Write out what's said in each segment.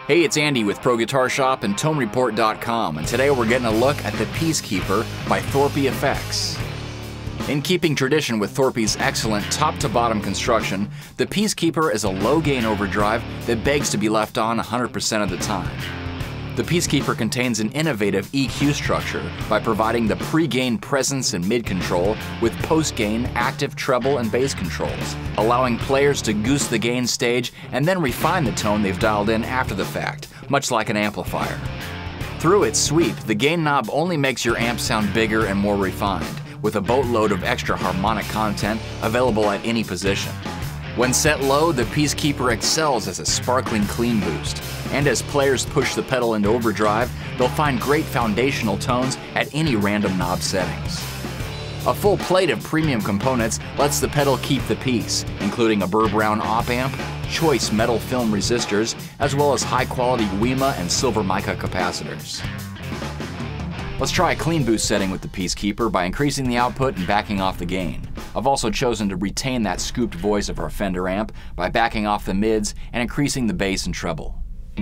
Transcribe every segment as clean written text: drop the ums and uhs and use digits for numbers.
Hey, it's Andy with Pro Guitar Shop and ToneReport.com, and today we're getting a look at the Peacekeeper by ThorpyFX. In keeping tradition with Thorpy's excellent top-to-bottom construction, the Peacekeeper is a low-gain overdrive that begs to be left on 100% of the time. The Peacekeeper contains an innovative EQ structure by providing the pre-gain presence and mid-control with post-gain active treble and bass controls, allowing players to goose the gain stage and then refine the tone they've dialed in after the fact, much like an amplifier. Through its sweep, the gain knob only makes your amp sound bigger and more refined, with a boatload of extra harmonic content available at any position. When set low, the Peacekeeper excels as a sparkling clean boost, and as players push the pedal into overdrive, they'll find great foundational tones at any random knob settings. A full plate of premium components lets the pedal keep the peace, including a Burr-Brown op amp, choice metal film resistors, as well as high-quality WIMA and silver mica capacitors. Let's try a clean boost setting with the Peacekeeper by increasing the output and backing off the gain. I've also chosen to retain that scooped voice of our Fender amp by backing off the mids and increasing the bass and treble.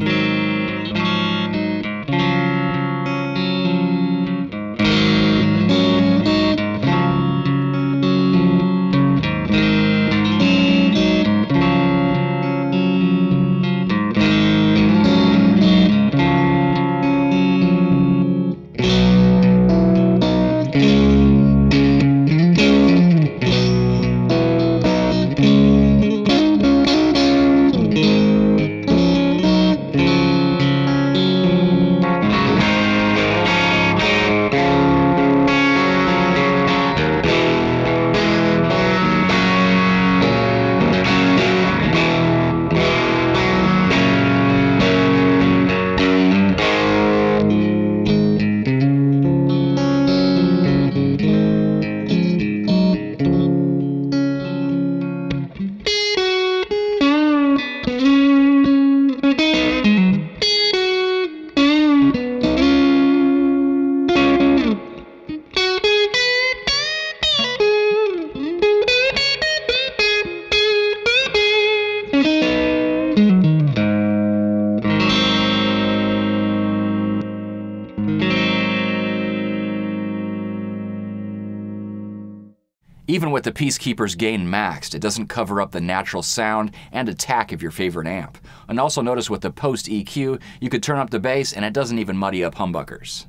Even with the Peacekeeper's gain maxed, it doesn't cover up the natural sound and attack of your favorite amp. And also notice with the post EQ, you could turn up the bass and it doesn't even muddy up humbuckers.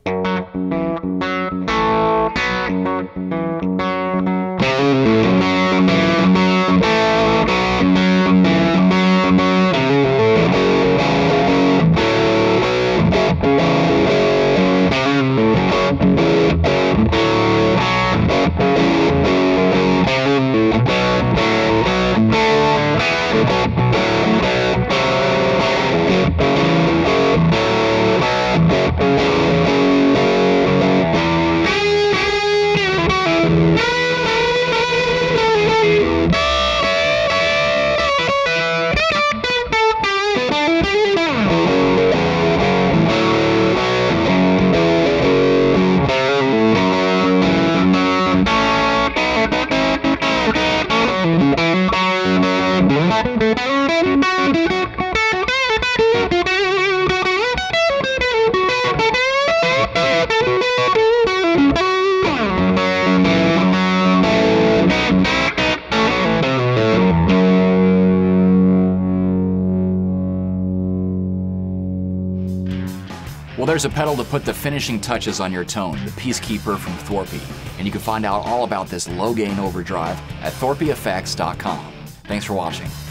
Well, there's a pedal to put the finishing touches on your tone, the Peacekeeper from Thorpy. And you can find out all about this low-gain overdrive at ThorpyFX.com. Thanks for watching.